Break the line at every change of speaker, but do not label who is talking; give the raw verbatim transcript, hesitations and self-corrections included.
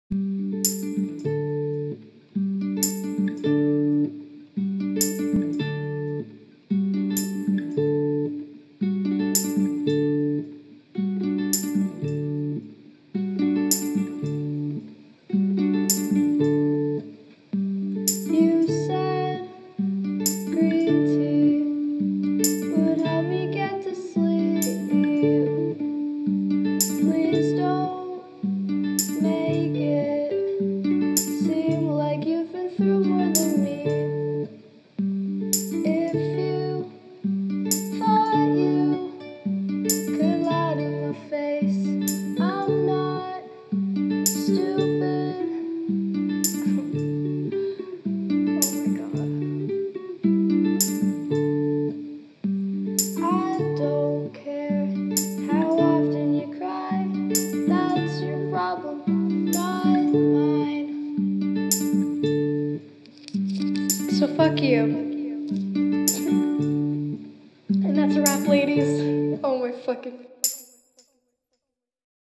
You said green tea would help me get to sleep. Please don't make it seem like you've been through more than me. If you thought you could lie to my face, I'm not stupid. Oh my God. I don't care how often you cry. That's your problem, not mine. So fuck you. And that's a wrap, ladies. Oh my fucking